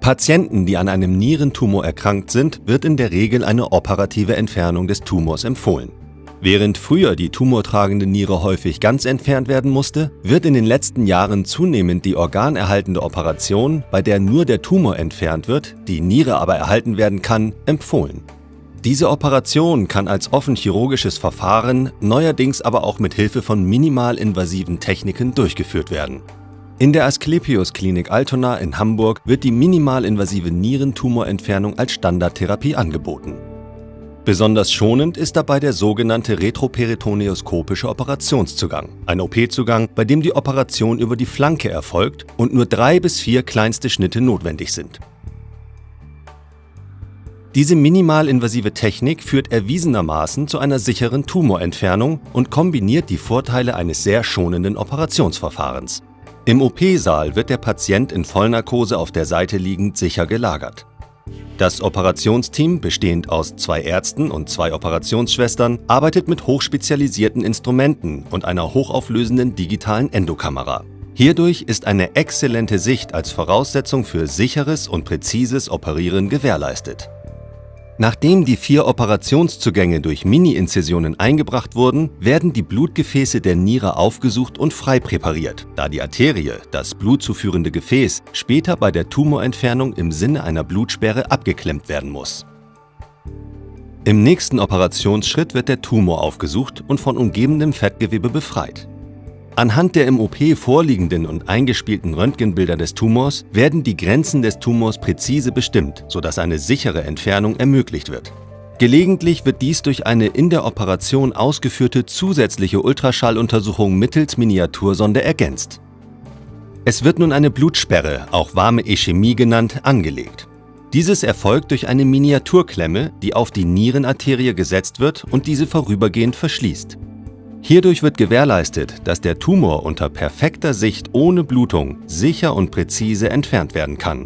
Patienten, die an einem Nierentumor erkrankt sind, wird in der Regel eine operative Entfernung des Tumors empfohlen. Während früher die tumortragende Niere häufig ganz entfernt werden musste, wird in den letzten Jahren zunehmend die organerhaltende Operation, bei der nur der Tumor entfernt wird, die Niere aber erhalten werden kann, empfohlen. Diese Operation kann als offen chirurgisches Verfahren, neuerdings aber auch mit Hilfe von minimalinvasiven Techniken durchgeführt werden. In der Asklepios Klinik Altona in Hamburg wird die minimalinvasive Nierentumorentfernung als Standardtherapie angeboten. Besonders schonend ist dabei der sogenannte retroperitoneoskopische Operationszugang, ein OP-Zugang, bei dem die Operation über die Flanke erfolgt und nur 3 bis 4 kleinste Schnitte notwendig sind. Diese minimalinvasive Technik führt erwiesenermaßen zu einer sicheren Tumorentfernung und kombiniert die Vorteile eines sehr schonenden Operationsverfahrens. Im OP-Saal wird der Patient in Vollnarkose auf der Seite liegend sicher gelagert. Das Operationsteam, bestehend aus 2 Ärzten und 2 Operationsschwestern, arbeitet mit hochspezialisierten Instrumenten und einer hochauflösenden digitalen Endokamera. Hierdurch ist eine exzellente Sicht als Voraussetzung für sicheres und präzises Operieren gewährleistet. Nachdem die 4 Operationszugänge durch Mini-Inzisionen eingebracht wurden, werden die Blutgefäße der Niere aufgesucht und frei präpariert, da die Arterie, das blutzuführende Gefäß, später bei der Tumorentfernung im Sinne einer Blutsperre abgeklemmt werden muss. Im nächsten Operationsschritt wird der Tumor aufgesucht und von umgebendem Fettgewebe befreit. Anhand der im OP vorliegenden und eingespielten Röntgenbilder des Tumors werden die Grenzen des Tumors präzise bestimmt, sodass eine sichere Entfernung ermöglicht wird. Gelegentlich wird dies durch eine in der Operation ausgeführte zusätzliche Ultraschalluntersuchung mittels Miniatursonde ergänzt. Es wird nun eine Blutsperre, auch warme Ischämie genannt, angelegt. Dieses erfolgt durch eine Miniaturklemme, die auf die Nierenarterie gesetzt wird und diese vorübergehend verschließt. Hierdurch wird gewährleistet, dass der Tumor unter perfekter Sicht ohne Blutung sicher und präzise entfernt werden kann.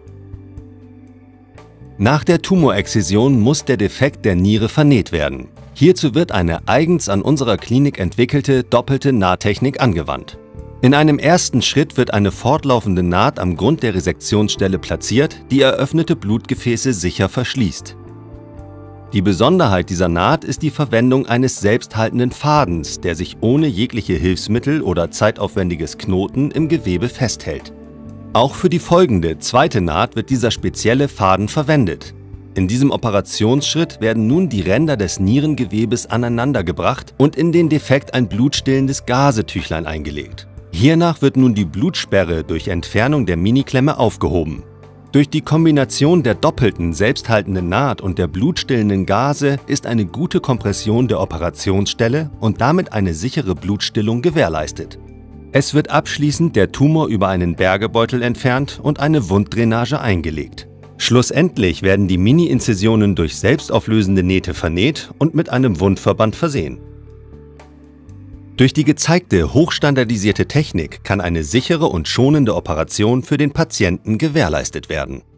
Nach der Tumorexzision muss der Defekt der Niere vernäht werden. Hierzu wird eine eigens an unserer Klinik entwickelte doppelte Nahtechnik angewandt. In einem ersten Schritt wird eine fortlaufende Naht am Grund der Resektionsstelle platziert, die eröffnete Blutgefäße sicher verschließt. Die Besonderheit dieser Naht ist die Verwendung eines selbsthaltenden Fadens, der sich ohne jegliche Hilfsmittel oder zeitaufwendiges Knoten im Gewebe festhält. Auch für die folgende, zweite Naht wird dieser spezielle Faden verwendet. In diesem Operationsschritt werden nun die Ränder des Nierengewebes aneinandergebracht und in den Defekt ein blutstillendes Gazetüchlein eingelegt. Hiernach wird nun die Blutsperre durch Entfernung der Miniklemme aufgehoben. Durch die Kombination der doppelten, selbsthaltenden Naht und der blutstillenden Gase ist eine gute Kompression der Operationsstelle und damit eine sichere Blutstillung gewährleistet. Es wird abschließend der Tumor über einen Bergebeutel entfernt und eine Wunddrainage eingelegt. Schlussendlich werden die Mini-Inzisionen durch selbstauflösende Nähte vernäht und mit einem Wundverband versehen. Durch die gezeigte hochstandardisierte Technik kann eine sichere und schonende Operation für den Patienten gewährleistet werden.